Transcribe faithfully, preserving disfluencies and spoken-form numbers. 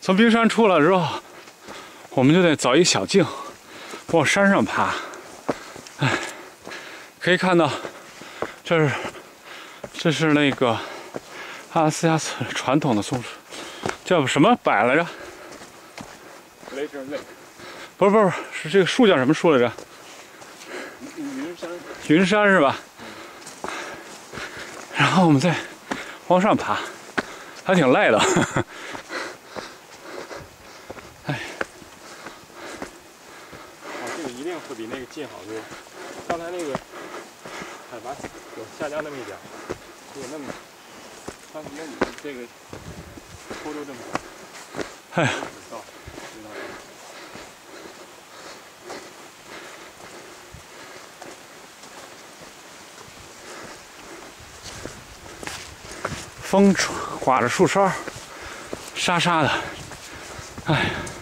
从冰山出来之后，我们就得找一小径往山上爬。哎，可以看到，这是这是那个阿拉斯加传统的松树，叫什么柏来着？不是不是，是这个树叫什么树来着？ 云山。 云山是吧？然后我们再往上爬，还挺累的。哎， 哦，这个一定会比那个近好多。刚才那个海拔有下降那么一点，有那么，它那你这个坡度这么高， 哎。风刮着树梢，沙沙的，哎。